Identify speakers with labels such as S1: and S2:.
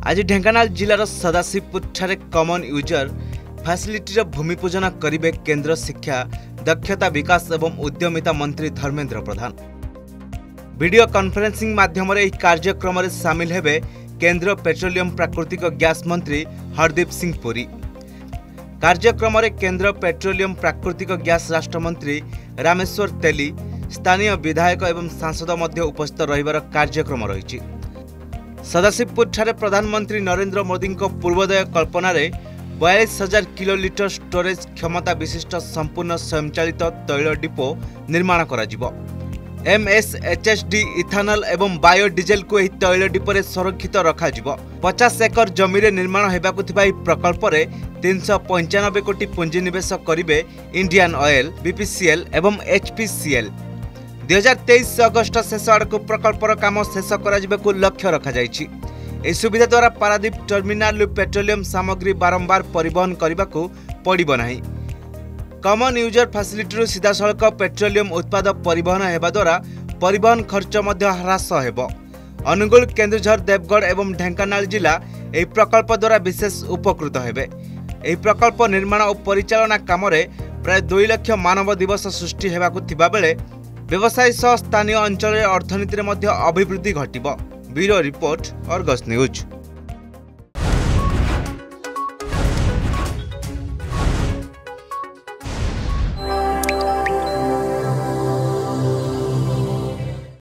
S1: आज ढेंकानाल जिलार सदाशिवपुर ठारे common user फैसिलिटीर भूमिपूजन करेंगे केंद्र शिक्षा दक्षता विकास एवं उद्यमिता मंत्री धर्मेंद्र प्रधान। वीडियो कॉन्फ्रेंसिंग माध्यम कार्यक्रम में सामिल हेबे केंद्र पेट्रोलियम प्राकृतिक गैस मंत्री हरदीप सिंह पुरी। कार्यक्रम में केंद्र पेट्रोलियम प्राकृतिक गैस राष्ट्रमंत्री रामेश्वर तेली, स्थानीय विधायक एवं सांसद मध्य उपस्थित रहिबार कार्यक्रम रही। सदाशिवपुर ठारे प्रधानमंत्री नरेंद्र मोदी पूर्वोदय कल्पना 42,000 किलोलिटर स्टोरेज क्षमता विशिष्ट संपूर्ण स्वयंचालित तैल डिपो निर्माण करा। MSHSD इथानल एवं बायोडीजेल को यह तैल डिपोरे संरक्षित रखा। 50 एकर जमी निर्माण होगाकु प्रकल्प में 395 कोटी पुंजीनिवेश करेंगे इंडियन ऑयल, BPCL एवं HPCL। 2023 अगस्ट शेष आड़क प्रकल्पर काम शेष को लक्ष्य रखा। यह सुविधा द्वारा पारादीप टर्मिनाल पेट्रोलियम सामग्री बारंबार परिवहन करने को पड़ो ना। कॉमन यूजर फैसिलिटी सीधा सड़क पेट्रोलियम उत्पाद परिवहन होगा द्वारा परिवहन खर्च ह्रास हो। अनुगुल, केन्दुझर, देवगढ़ एवं ढेंकानाल जिला यह प्रकल्प द्वारा विशेष उपकृत हेबे। यह प्रकल्प निर्माण और परिचालना काम प्राय 2 लाख मानव दिवस सृष्टि हेबाकु थिबा बेले व्यवसाय सह स्थानीय अंचल अर्थनीति में अभिवृद्धि घटिबो। Bureau report, Argus news.